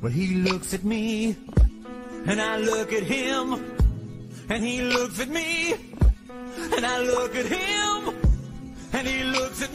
Well, he looks at me, and I look at him, and he looks at me, and I look at him, and he looks at